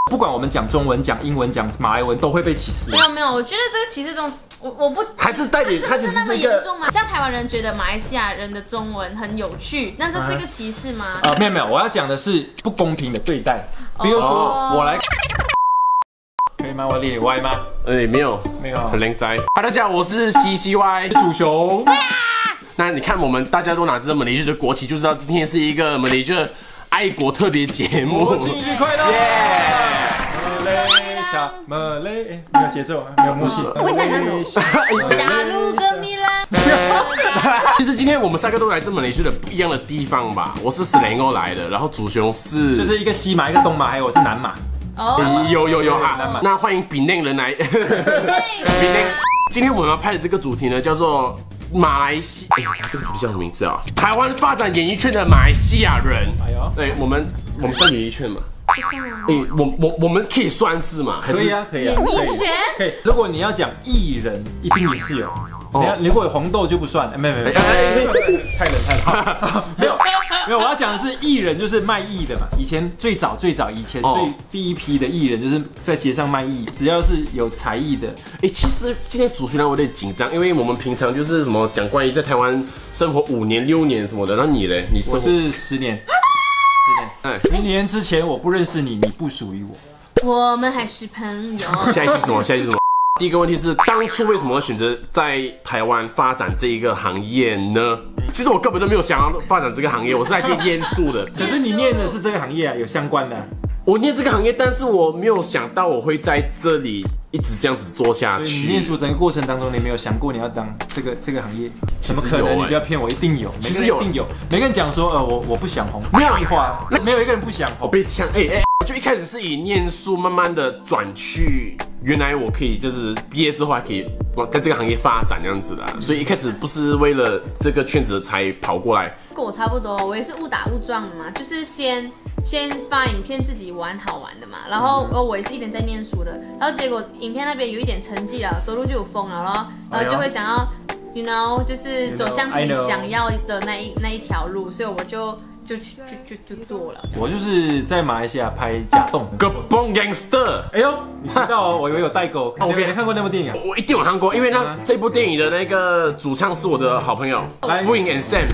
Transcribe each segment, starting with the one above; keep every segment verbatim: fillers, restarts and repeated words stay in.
不管我们讲中文、讲英文、讲马来文，都会被歧视。 没有没有，我觉得这个歧视这种，我我不还是带点，它其实那么是一个严重吗？像台湾人觉得马来西亚人的中文很有趣，那这是一个歧视吗？ 啊、呃，没有没有，我要讲的是不公平的对待。比如说，哦、我来。可以吗？我脸歪吗？ 哎，没有， 没有， 很靓仔。嗨，大家好，我是 C C Y 主雄。 那你看，我们大家都拿着马来西亚的国旗，就知道今天是一个马来西亚爱国特别节目。 国庆日快乐！马来西亚，马来，哎，没有节奏，没有默契。 我讲那首。我加入革命啦。 其实今天我们三个都来自马来西亚的不一样的地方吧。我是史雷欧来的，然后主雄是就是一个西马，一个东马，还有我是南马。 哦， 有有有哈，那欢迎槟榔人来。槟榔，今天我们要拍的这个主题呢，叫做马来西，哎，这个主题叫什么名字啊？台湾发展演艺圈的马来西亚人。哎呦，对，我们我们算演艺圈嘛？哎，我我我们可以算是嘛？ 可以啊，可以啊。 演艺圈可以。如果你要讲艺人，一定也是有。你要如果有红豆就不算，没有没有，太冷太冷，没有没有，我要讲的是艺人，就是卖艺的嘛。以前最早最早以前最第一批的艺人，就是在街上卖艺，只要是有才艺的。 哎，其实今天主持人我有点紧张，因为我们平常就是什么讲关于在台湾生活五年六年什么的，那你嘞？你我是十年，十年，十年之前我不认识你，你不属于我， 我们还是朋友。 下一句什么？下一句什么？第一个问题是，当初为什么会选择在台湾发展这一个行业呢？其实我根本都没有想要发展这个行业，我是来去念书的。 可是你念的是这个行业啊，有相关的、啊。 我念这个行业，但是我没有想到我会在这里一直这样子做下去。 所以你念书整个过程当中，你没有想过你要当这个这个行业？怎么可能？你不要骗我，一定有。其实有，一定有。每个人讲说，呃，我我不想红，没有一话，没有一个人不想红。 我被呛，哎哎，我就一开始是以念书，慢慢的转去。原来我可以就是毕业之后还可以在这个行业发展这样子的，所以一开始不是为了这个圈子才跑过来。 跟我差不多，我也是误打误撞的嘛，就是先先发影片自己玩好玩的嘛，然后我也是一边在念书的，然后结果影片那边有一点成绩了，走路就有风了咯，然后就会想要 ，you know， 就是走向自己想要的那一那一条路，所以我就。就就就就做了。 我就是在马来西亚拍假洞。 个蹦 gangster。 哎呦，你知道哦，我以为有代沟。我没看过那部电影啊。 我一定有看过，因为那这部电影的那个主唱是我的好朋友 Wing and Sam。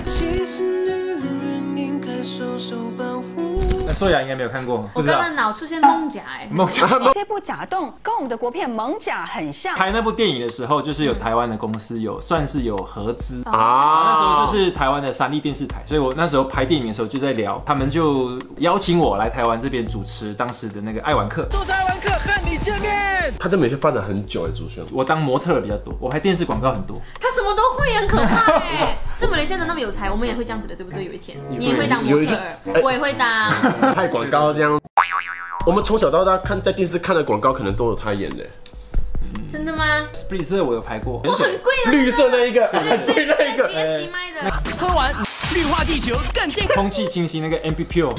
素雅应该没有看过， 我刚刚脑出现蒙甲哎， 蒙甲。 这部假洞跟我们的国片《猛甲》很像。 拍那部电影的时候，就是有台湾的公司有算是有合资啊， 那时候就是台湾的三立电视台，所以我那时候拍电影的时候就在聊，他们就邀请我来台湾这边主持当时的那个爱玩客。 做爱玩客和你见面。 他在美国发展很久哎，主持人。 我当模特比较多，我拍电视广告很多。 他什么都会，很可怕哎。是马来西亚人那么有才，我们也会这样子的，对不对？有一天你也会当模特，我也会当。 拍广告这样，我们从小到大看在电视看的广告，可能都有他演的。 真的吗 ？Split 色我有拍过， 我很贵的， 绿色那一个， 很贵那一个 G S C 卖的。 喝完绿化地球更健康， 空气清新那个 M P Pure。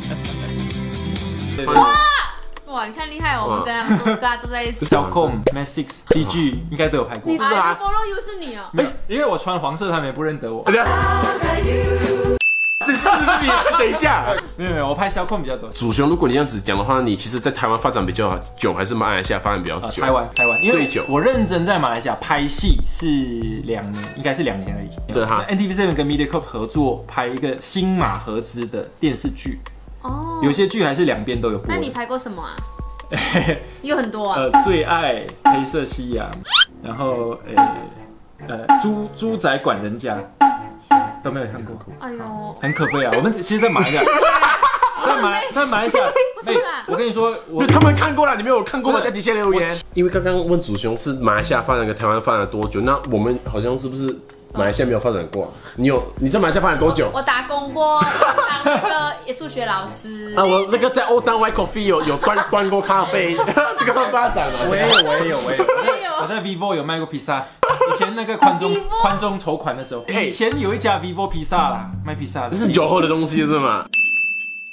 哇哇，你看厉害哦！我们跟他们跟他坐在一起。 小控 Max Six、D G 应该都有拍过。 你啊 ，Follow You 是你哦。 没有，因为我穿黄色，他们也不认得我。 是是不是你？等一下， 没有没有，我拍小控比较多。 主雄，如果你这样子讲的话，你其实在台湾发展比较久，还是马来西亚发展比较久？ 台湾台湾，因为最久。 我认真在马来西亚拍戏是两年，应该是两年而已。 对哈。 N T V seven 跟 MediaCorp 合作拍一个新马合资的电视剧。哦。有些剧还是两边都有播。 那你拍过什么啊？有很多啊。 呃，最爱、黑色夕阳，然后呃呃猪猪仔管人家。都没有看过，哎呦，很可悲啊！我们其实，在马来西亚，在马在马来西亚， 不是啦， 我跟你说，我他们看过了，你没有看过吗？在底下留言。因为刚刚问祖雄是马来西亚发展跟台湾发展多久，那我们好像是不是马来西亚没有发展过？你有你在马来西亚发展多久？ 我打工过，当那个数学老师。 啊，我那个在 Old Town White Coffee 有有端端过咖啡，这个算发展吗？ 我也有，我也有，我也有，我也有。我在 Vivo 有卖过披萨。以前那个宽中宽中筹款的时候，以前有一家 Vivo 披萨啦，卖披萨的。 这是酒后的东西是吗？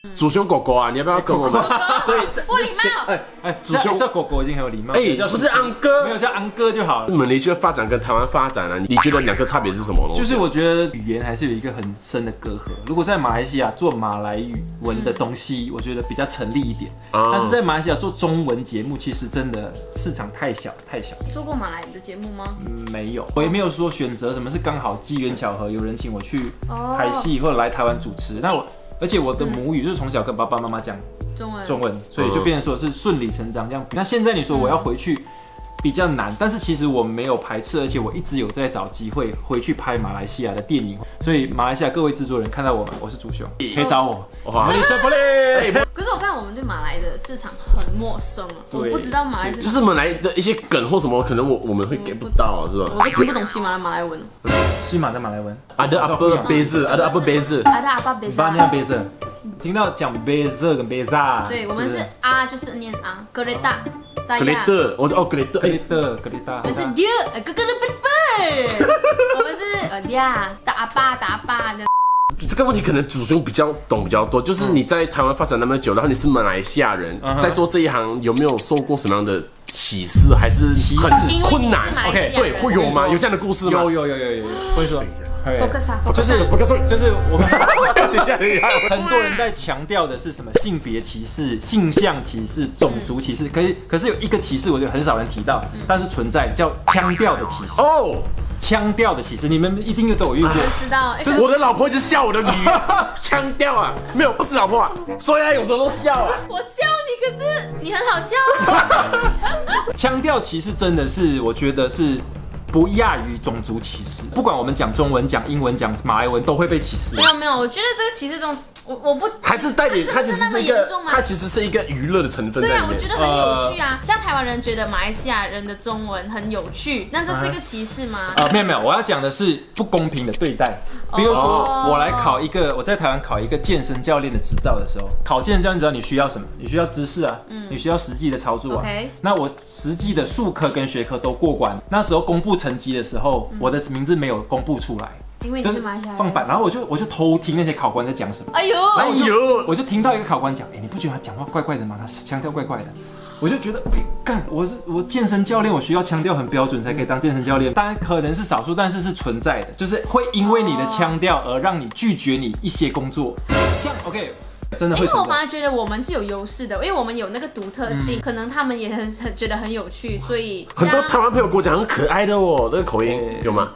祖雄狗狗啊，你要不要跟我们？ 对，不礼貌。 哎哎，祖雄叫狗狗已经很有礼貌。 哎，不是安哥， 没有叫安哥就好了。 马来西亚发展跟台湾发展啊，你觉得两个差别是什么？ 就是我觉得语言还是有一个很深的隔阂。如果在马来西亚做马来语文的东西，我觉得比较成立一点。但是在马来西亚做中文节目，其实真的市场太小太小。 做过马来语的节目吗？ 嗯，没有，我也没有说选择什么是刚好机缘巧合，有人请我去拍戏或者来台湾主持。那我。而且我的母语就是从小跟爸爸妈妈讲中文， 中文，所以就变成说是顺理成章这样。那现在你说我要回去比较难，但是其实我没有排斥，而且我一直有在找机会回去拍马来西亚的电影。所以马来西亚各位制作人看到我们，我是祖雄，可以找我。马来西亚不累。 可是我发现我们对马来的市场很陌生啊，我不知道马来市场就是马来的一些梗或什么，可能我我们会 get 不到，是吧？ 我都听不懂西马的马来文。 西马的马来文， 阿德阿伯贝斯，阿德阿伯贝斯， 阿德阿伯贝斯， 巴念贝斯，听到讲贝斯跟贝萨， 对我们是啊，就是念啊，格雷达， 格雷德，我哦格雷德， 格雷德，格雷达， 我们是爹，哥哥的贝贝，我们是呃呀，打阿爸打阿爸的。 这个问题可能祖兄比较懂比较多，就是你在台湾发展那么久，然后你是马来西亚人，在做这一行有没有受过什么样的启示，还是很困难 ？OK， 对，会有吗？有这样的故事吗？ 有有有有有，我跟你说。 focus 啊， 就是就是我们等一下等一下， 很多人在强调的是什么性别歧视、性向歧视、种族歧视，可是可是有一个歧视，我觉得很少人提到，但是存在叫腔调的歧视哦。腔调的歧视，你们一定都有遇过。 我知道， 就是我的老婆一直笑我的女腔调啊，没有，不是老婆啊，所以她有时候都笑啊。 我笑你，可是你很好笑。 腔调歧视真的是，我觉得是。不亚于种族歧视，不管我们讲中文、讲英文、讲马来文，都会被歧视。 没有没有，我觉得这个歧视中，我我不还是带点，它其实是一个，它其实是一个娱乐的成分在里面。 对啊，我觉得很有趣啊。像台湾人觉得马来西亚人的中文很有趣，那这是一个歧视吗？ 呃，没有没有，我要讲的是不公平的对待。比如说，我来考一个，我在台湾考一个健身教练的执照的时候，考健身教练执照你需要什么？你需要知识啊，你需要实际的操作啊。那我实际的术科跟学科都过关，那时候公布成绩的时候，我的名字没有公布出来。 因为你是马来西亚人， 放板，然后我就我就偷听那些考官在讲什么。 哎呦， 哎呦，我就听到一个考官讲，哎，你不觉得他讲话怪怪的吗？他腔调怪怪的。我就觉得，哎，干，我是我健身教练，我需要腔调很标准才可以当健身教练。当然可能是少数，但是是存在的，就是会因为你的腔调而让你拒绝你一些工作。像 OK。真的会， 因为我反而觉得我们是有优势的，因为我们有那个独特性，嗯、可能他们也很很觉得很有趣，所以很多台湾朋友跟我讲很可爱的哦，那个口音有吗？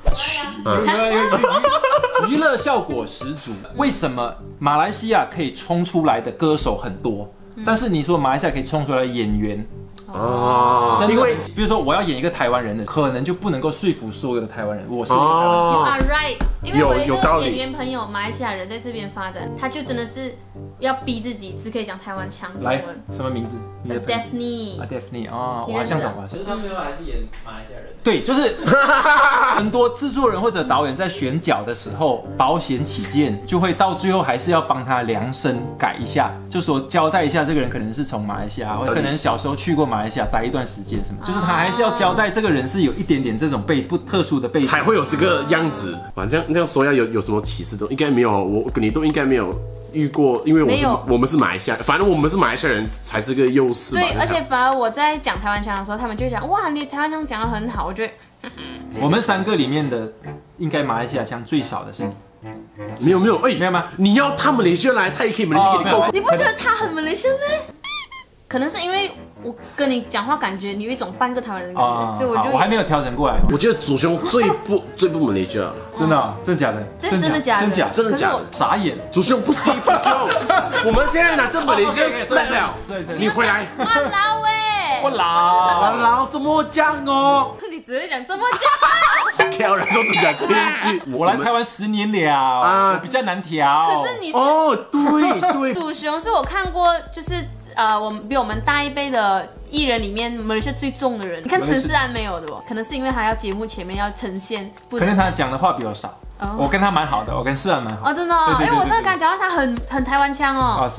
娱乐效果十足。为什么马来西亚可以冲出来的歌手很多，嗯、但是你说马来西亚可以冲出来的演员？哦，真的，因为比如说我要演一个台湾人的，可能就不能够说服所有的台湾人，我是一个台湾人。 You are right， 因为我有一个演员朋友，马来西亚人在这边发展，他就真的是要逼自己只可以讲台湾腔中文。 来，什么名字 ？Daphne。 啊 ，Daphne 哦，我香港吧。 其实他最后还是演马来西亚人。 对，就是很多制作人或者导演在选角的时候，保险起见，就会到最后还是要帮他量身改一下，就说交代一下这个人可能是从马来西亚，或者可能小时候去过马来西亚待一段时间什么，就是他还是要交代这个人是有一点点这种背不特殊的背景， 才会有这个样子。反正这样说要有有什么歧视都应该没有，我跟你都应该没有。遇过，因为我是我们是马来西亚，反正我们是马来西亚人才是个优势。 对，而且反而我在讲台湾腔的时候，他们就会讲哇，你台湾腔讲得很好。我觉得， 我们三个里面的，应该马来西亚腔最少的是你。 没有没有，哎， 没有吗？ 你要他马来西亚来，他也可以马来西亚给你够。 你不觉得他很马来西亚吗？可能是因为我跟你讲话，感觉你有一种半个台湾人的感觉，所以我就我还没有调整过来。 我觉得祖兄最不最不马来西亚， 真的真的假的？ 真的假的？ 真假？ 真的假的？ 傻眼！ 祖兄不行，祖兄，我们现在拿这马来西亚来了，你回来。 我老哎， 我老我老怎么讲哦？ 你只会讲这么讲， 挑人都只讲这一句。 我来台湾十年了啊，比较难调。 可是你是哦，对对， 祖兄是我看过，就是。呃，我们比我们大一辈的艺人里面，马来西亚最重的人，你看陈势安没有的哦，可能是因为他要节目前面要呈现， 可能他讲的话比我少。我跟他蛮好的，我跟世安蛮好。 哦，真的哦，因为我上次跟他讲话，他很很台湾腔哦。 啊，是啊。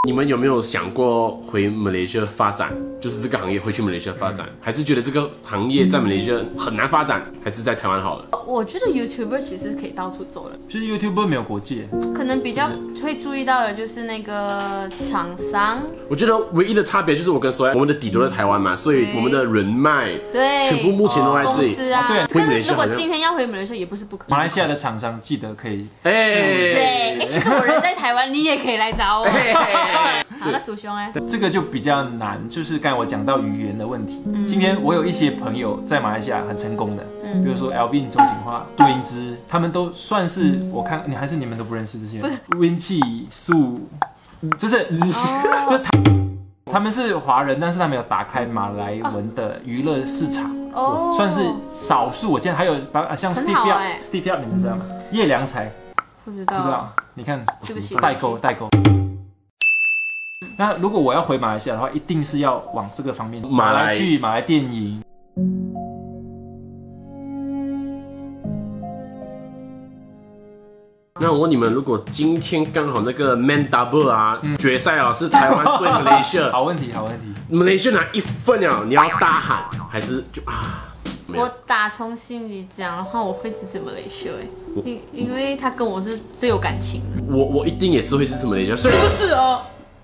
你们有没有想过回马来西亚发展？就是这个行业回去马来西亚发展，还是觉得这个行业在马来西亚很难发展，还是在台湾好了？ 我觉得 YouTuber 其实是可以到处走的， 就是 YouTuber 没有国界， 可能比较会注意到的就是那个厂商。 我觉得唯一的差别就是我跟索亚，我们的底都在台湾嘛，所以我们的人脉对全部目前都在这公里。 司啊， 对但是如果今天要回马来西亚也不是不可能。 马来西亚的厂商记得可以， 哎， 对，哎，其实我人在台湾，你也可以来找我。好，那祖兄哎， 这个就比较难，就是刚才我讲到语言的问题。今天我有一些朋友在马来西亚很成功的，比如说 Alvin、钟景化、杜英之，他们都算是我看你还是你们都不认识这些人。Wincy、素，就是就他们是华人，但是他们有打开马来文的娱乐市场， 哦， 算是少数。我见还有像 Steve Yap、Steve Yap， 你们知道吗？叶良才， 不知道， 不知道。你看， 对不起， 代沟代沟。那如果我要回马来西亚的话，一定是要往这个方面，马来剧、马来电影。 那我问你们，如果今天刚好那个 Man Double 啊、嗯、决赛啊是台湾对马来西亚， 好问题，好问题。 马来西亚拿一分了，你要大喊还是就啊？ 我打从心里讲的话，我会支持马来西亚，因因为他跟我是最有感情的。 我我一定也是会支持马来西亚，所以不是哦。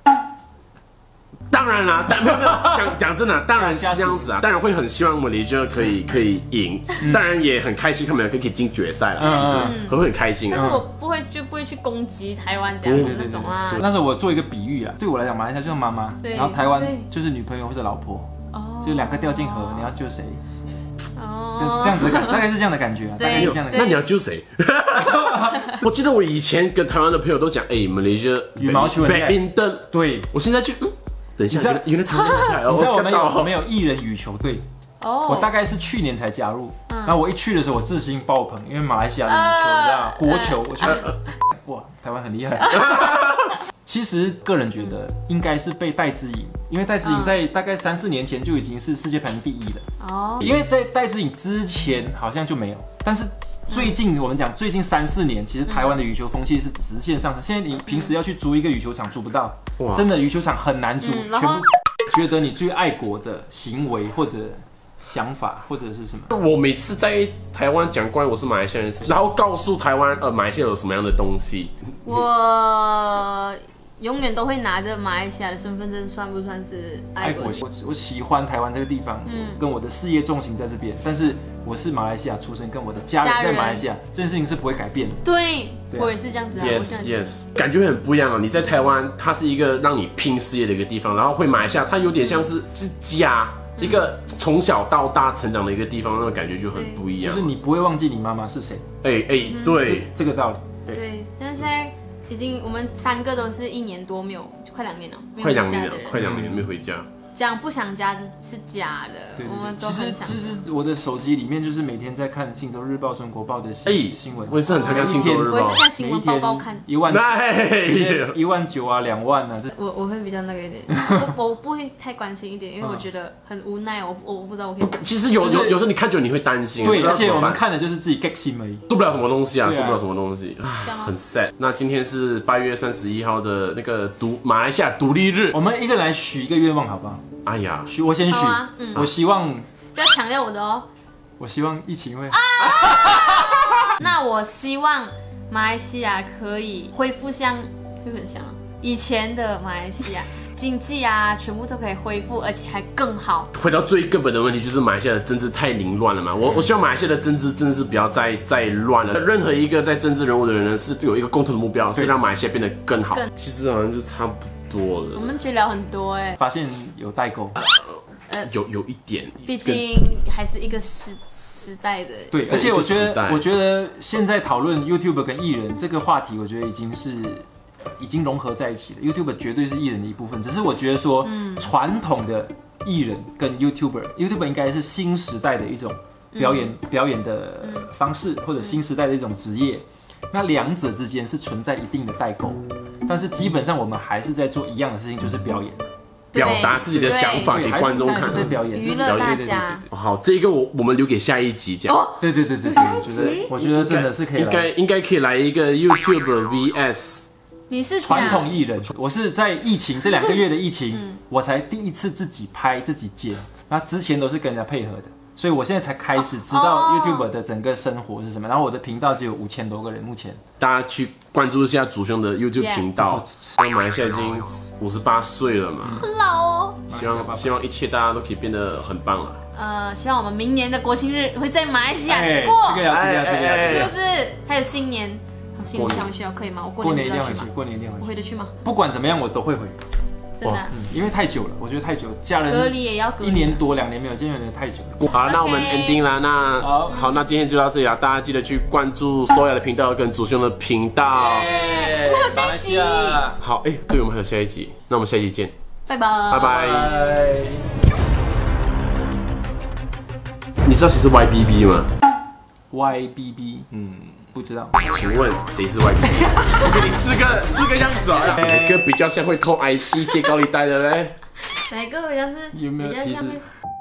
当然啦，但没有没有讲讲真的，当然是这样子啊，当然会很希望马来西亚可以可以赢，当然也很开心他们两个可以进决赛了，其实会很开心啊。 但是我不会就不会去攻击台湾这样的那种啊。 那时候我做一个比喻啊，对我来讲，马来西亚就像妈妈，然后台湾就是女朋友或者老婆，就两个掉进河，你要救谁？哦，这样子的感，大概是这样的感觉啊，大概是这样的。 那你要救谁？我记得我以前跟台湾的朋友都讲，哎，马来西亚羽毛球、 badminton，对我现在去，嗯。等一下，原来台湾你知道我们有我们有艺人羽球队，哦，我大概是去年才加入，然后我一去的时候，我自信爆棚，因为马来西亚的羽球，你知道国球，我觉得哇，台湾很厉害。其实个人觉得应该是被戴资颖，因为戴资颖在大概三四年前就已经是世界排名第一了，哦，因为在戴资颖之前好像就没有，但是。最近我们讲，最近三四年，其实台湾的羽球风气是直线上升。现在你平时要去租一个羽球场，租不到，真的羽球场很难租。全部觉得你最爱国的行为或者想法或者是什么？ 我每次在台湾讲关于我是马来西亚人，然后告诉台湾呃马来西亚有什么样的东西， 我永远都会拿着马来西亚的身份证，算不算是爱国？ 我我喜欢台湾这个地方，嗯，跟我的事业重心在这边，但是。我是马来西亚出生，跟我的家人在马来西亚，这件事情是不会改变的。 对，我也是这样子啊。 Yes, yes， 感觉很不一样啊！你在台湾，它是一个让你拼事业的一个地方，然后回马来西亚，它有点像是是家，一个从小到大成长的一个地方，那种感觉就很不一样。 就是你不会忘记你妈妈是谁。 哎哎，对， 这个道理。 对，但是现在已经我们三个都是一年多没有，快两年了， 快两年了，快两年没回家。 讲不想家是假的，对对对，我们都很想。 其实其实我的手机里面就是每天在看《信州日报》《中国报》的新新闻。 我也是很常看《信州日报》， 我也是看新闻包包看。 一万，一万九啊，两万啊，这我我会比较那个一点，我我不会太关心一点，因为我觉得很无奈，我我不知道我可以。 其实有有有时候你看久你会担心， 对，而且我们看的就是自己 get 心而已， 做不了什么东西啊，做不了什么东西，很 sad。那今天是八月三十一号的那个独马来西亚独立日， 我们一个来许一个愿望好不好？ 哎呀， 许我先许，嗯、我希望不要强调我的哦。 我希望疫情会。啊、 那我希望马来西亚可以恢复像，就很像以前的马来西亚，经济啊，全部都可以恢复，而且还更好。 回到最根本的问题，就是马来西亚的政治太凌乱了嘛。我我希望马来西亚的政治真的是不要再再乱了。任何一个在政治人物的人呢，是有一个共同的目标，是让马来西亚变得更好。其实好像就差不多。多了， 我们觉得聊很多哎、欸， 发现有代沟， 呃，有有一点， 毕竟还是一个时时代的。 对，而且我觉得，我觉得现在讨论 YouTube 跟艺人这个话题，我觉得已经是已经融合在一起了。YouTube 绝对是艺人的一部分，只是我觉得说，传、嗯、统的艺人跟 YouTuber，YouTuber 应该是新时代的一种表演、嗯、表演的方式，或者新时代的一种职业。那两者之间是存在一定的代沟，但是基本上我们还是在做一样的事情，就是表演， 表达自己的想法给观众看， 在表演， 娱乐大家。 好，这个我我们留给下一集讲。 对对对对对，我觉得我觉得真的是可以， 应该应该可以来一个 YouTube V S 你是传统艺人，我是在疫情这两个月的疫情，嗯、我才第一次自己拍自己剪，那之前都是跟人家配合的。所以我现在才开始知道 YouTuber 的整个生活是什么，然后我的频道只有五千多个人，目前大家去关注一下祖兄的 YouTube 频道。那马来西亚已经五十八岁了嘛， 很老哦。 希望希望一切大家都可以变得很棒了。 呃，希望我们明年的国庆日会在马来西亚过， 这个要这个要这个要， 是不是？还有新年，新年想回去可以吗？我过年一定要去吗？ 过年一定要回去， 我回得去吗？ 不管怎么样，我都会回。 真的、啊嗯，因为太久了，我觉得太久，家人隔离也要隔离， 一年多两年没有见，有点太久了。 好，那我们 ending 啦，那好，好，那今天就到这里了，大家记得去关注索雅的频道跟祖兄的频道。 我们有下一集。 好，哎、欸，对，我们还有下一集，那我们下一集见， 拜拜， 拜拜。你知道谁是 Y B B 吗 ？Y B B， 嗯。不知道， 请问谁是 Y B B？ 我给你四个四个样子啊，哪个比较像会偷 I C 借高利贷的嘞？ 哪个比较是？ 有没有提示？